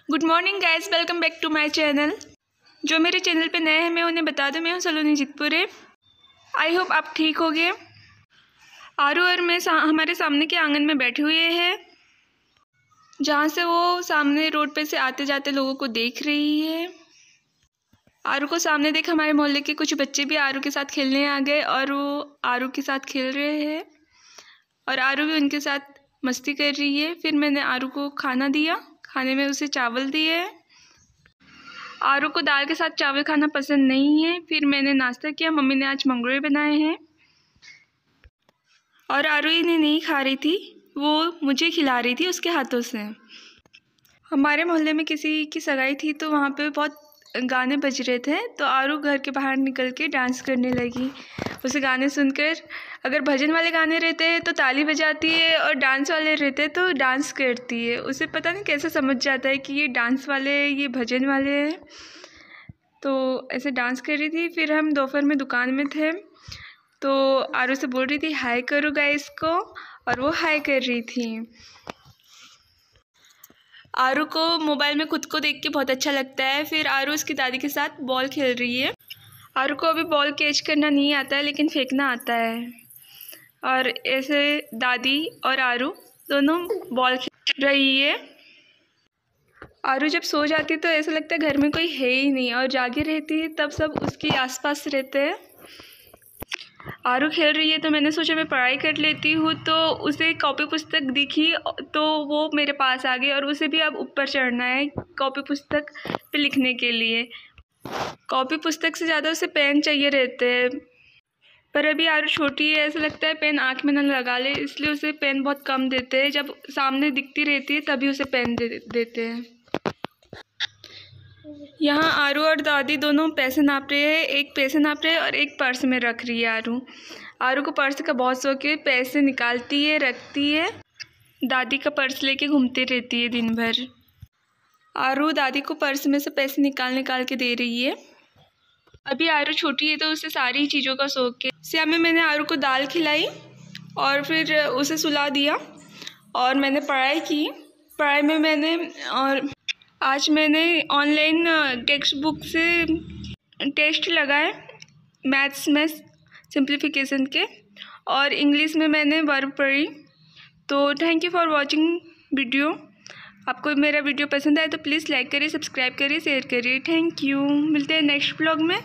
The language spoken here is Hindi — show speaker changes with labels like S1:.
S1: Good morning guys, welcome back to my channel. जो मेरे चैनल पे नए हैं मैं उन्हें बता दूं, मैं हूं सलोनी जितपुरे। आई होप आप ठीक हो गए। आरू और मैं हमारे सामने के आंगन में बैठे हुए हैं, जहां से वो सामने रोड पे से आते जाते लोगों को देख रही है। आरू को सामने देख हमारे मोहल्ले के कुछ बच्चे भी आरू के साथ खेलने आ गए और वो आरू के साथ खेल रहे हैं और आरू भी उनके साथ मस्ती कर रही है। फिर मैंने आरू को खाना दिया, खाने में उसे चावल दिए। आरू को दाल के साथ चावल खाना पसंद नहीं है। फिर मैंने नाश्ता किया, मम्मी ने आज मंगरूए बनाए हैं और आरू इन्हें नहीं खा रही थी, वो मुझे खिला रही थी उसके हाथों से। हमारे मोहल्ले में किसी की सगाई थी तो वहाँ पे बहुत गाने बज रहे थे, तो आरू घर के बाहर निकल के डांस करने लगी। उसे गाने सुनकर, अगर भजन वाले गाने रहते हैं तो ताली बजाती है और डांस वाले रहते हैं तो डांस करती है। उसे पता नहीं कैसे समझ जाता है कि ये डांस वाले हैं, ये भजन वाले हैं, तो ऐसे डांस कर रही थी। फिर हम दोपहर में दुकान में थे तो आरू से बोल रही थी हाय करो गाइस को, और वो हाय कर रही थी। आरू को मोबाइल में खुद को देख के बहुत अच्छा लगता है। फिर आरू उसकी दादी के साथ बॉल खेल रही है। आरू को अभी बॉल कैच करना नहीं आता है लेकिन फेंकना आता है, और ऐसे दादी और आरू दोनों बॉल खेल रही है। आरू जब सो जाती है तो ऐसा लगता है घर में कोई है ही नहीं, और जागी रहती है तब सब उसके आसपास रहते हैं। आरू खेल रही है तो मैंने सोचा मैं पढ़ाई कर लेती हूँ, तो उसे कॉपी पुस्तक दिखी तो वो मेरे पास आ गई और उसे भी अब ऊपर चढ़ना है कॉपी पुस्तक पे लिखने के लिए। कॉपी पुस्तक से ज़्यादा उसे पेन चाहिए रहते हैं, पर अभी आरू छोटी है, ऐसा लगता है पेन आँख में न लगा ले, इसलिए उसे पेन बहुत कम देते हैं। जब सामने दिखती रहती है तभी उसे पेन देते हैं। यहाँ आरू और दादी दोनों पैसे नाप रहे हैं, एक पैसे नाप रहे हैं और एक पर्स में रख रही है आरू। आरू को पर्स का बहुत शौक है, पैसे निकालती है, रखती है, दादी का पर्स लेके घूमती रहती है दिन भर। आरू दादी को पर्स में से पैसे निकाल के दे रही है। अभी आरू छोटी है तो उसे सारी चीज़ों का शौक है। शाम में मैंने आरू को दाल खिलाई और फिर उसे सुला दिया और मैंने पढ़ाई की। पढ़ाई में मैंने आज मैंने ऑनलाइन टेक्स्ट बुक से टेस्ट लगाए, मैथ्स में सिंप्लीफिकेशन के, और इंग्लिश में मैंने वर्ब पढ़ी। तो thank you for watching video. आपको मेरा वीडियो पसंद आए तो प्लीज़ लाइक करिए, सब्सक्राइब करिए, शेयर करिए। Thank you. मिलते हैं नेक्स्ट ब्लॉग में।